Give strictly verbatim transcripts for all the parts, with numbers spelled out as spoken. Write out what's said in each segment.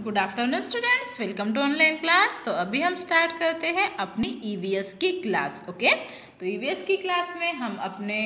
Good afternoon students, welcome to online class. तो अभी हम स्टार्ट करते हैं अपनी ईवीएस की क्लास। ओके, तो ईवीएस की क्लास में हम अपने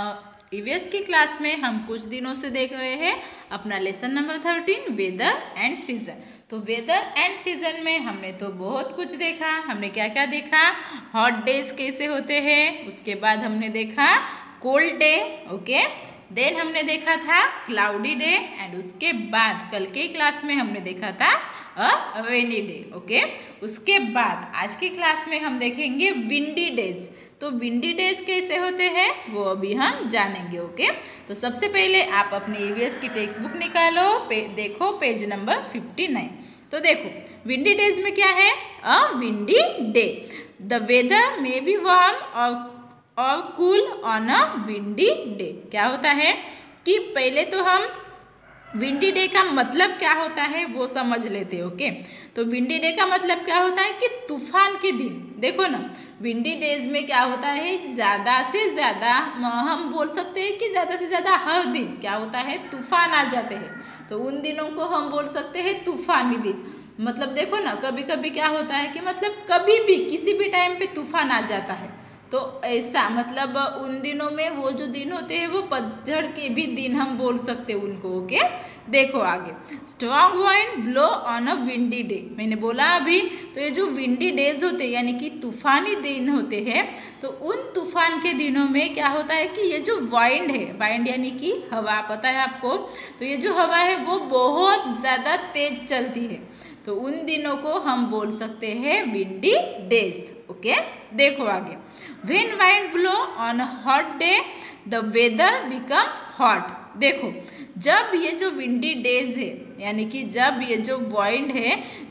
ईवीएस की क्लास में हम कुछ दिनों से देख रहे हैं अपना lesson number thirteen weather and season. तो वेदर एंड सीजन में हमने तो बहुत कुछ देखा। हमने क्या क्या देखा? हॉट डेज कैसे होते हैं, उसके बाद हमने देखा कोल्ड डे। ओके, देन हमने देखा था क्लाउडी डे एंड उसके बाद कल के क्लास में हमने देखा था अ रेनी डे। ओके, उसके बाद आज की क्लास में हम देखेंगे विंडी डेज। तो विंडी डेज कैसे होते हैं वो अभी हम जानेंगे। ओके, तो सबसे पहले आप अपने ईवीएस की टेक्स्ट बुक निकालो, पे, देखो पेज नंबर फिफ्टी नाइन। तो देखो विंडी डेज में क्या है? A windy day, the weather may be warm और और cool on a windy day. क्या होता है कि पहले तो हम विंडी डे का मतलब क्या होता है वो समझ लेते हैं। ओके, तो विंडी डे का मतलब क्या होता है कि तूफान के दिन। देखो ना, विंडी डेज में क्या होता है, ज़्यादा से ज़्यादा हम बोल सकते हैं कि ज़्यादा से ज़्यादा हर दिन क्या होता है, तूफान आ जाते हैं। तो उन दिनों को हम बोल सकते हैं तूफानी दिन। मतलब देखो ना, कभी कभी क्या होता है कि मतलब कभी भी किसी भी टाइम पे तूफान आ जाता है। तो ऐसा मतलब उन दिनों में वो जो दिन होते हैं वो पतझड़ के भी दिन हम बोल सकते हैं उनको। ओके, देखो आगे, strong wind blow on a windy day. मैंने बोला अभी, तो ये जो विंडी डेज होते हैं यानी कि तूफानी दिन होते हैं, तो उन तूफान के दिनों में क्या होता है कि ये जो वाइंड है, वाइंड यानी कि हवा, पता है आपको, तो ये जो हवा है वो बहुत ज़्यादा तेज चलती है। तो उन दिनों को हम बोल सकते हैं विंडी डेज। ओके, देखो आगे, when wind blow on hot day the weather become hot. देखो, जब ये जो विंडी डेज है यानी कि जब ये जो वाइंड है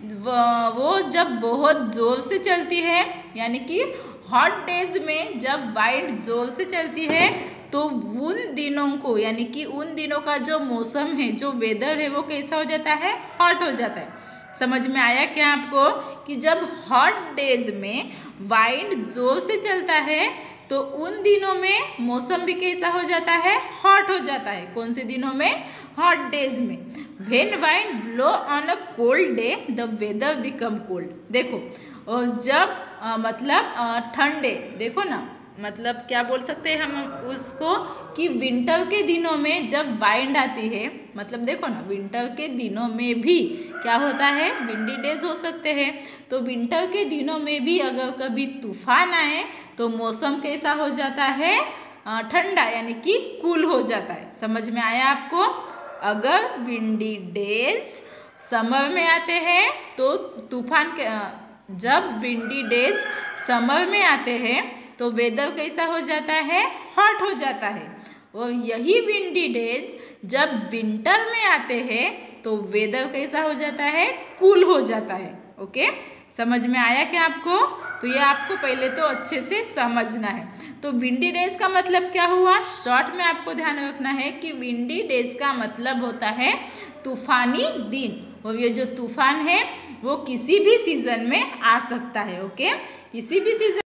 वो जब बहुत ज़ोर से चलती है, यानी कि हॉट डेज में जब वाइंड ज़ोर से चलती है, तो उन दिनों को यानी कि उन दिनों का जो मौसम है, जो वेदर है, वो कैसा हो जाता है, हॉट हो जाता है। समझ में आया क्या आपको कि जब हॉट डेज में वाइंड जोर से चलता है तो उन दिनों में मौसम भी कैसा हो जाता है, हॉट हो जाता है। कौन से दिनों में? हॉट डेज में। When wind blow on a cold day the weather become cold. देखो, और जब आ, मतलब ठंडे, देखो ना, मतलब क्या बोल सकते हैं हम उसको कि विंटर के दिनों में जब वाइंड आती है, मतलब देखो ना, विंटर के दिनों में भी क्या होता है, विंडी डेज हो सकते हैं। तो विंटर के दिनों में भी अगर कभी तूफान आए तो मौसम कैसा हो जाता है, ठंडा यानी कि कूल हो जाता है। समझ में आया आपको? अगर विंडी डेज समर में आते हैं तो तूफान के, जब विंडी डेज समर में आते हैं तो वेदर कैसा हो जाता है, हॉट हो जाता है। और यही विंडी डेज जब विंटर में आते हैं तो वेदर कैसा हो जाता है, कूल हो जाता है। ओके, समझ में आया क्या आपको? तो ये आपको पहले तो अच्छे से समझना है। तो विंडी डेज का मतलब क्या हुआ, शॉर्ट में आपको ध्यान रखना है कि विंडी डेज का मतलब होता है तूफानी दिन। और ये जो तूफान है वो किसी भी सीजन में आ सकता है। ओके, किसी भी सीजन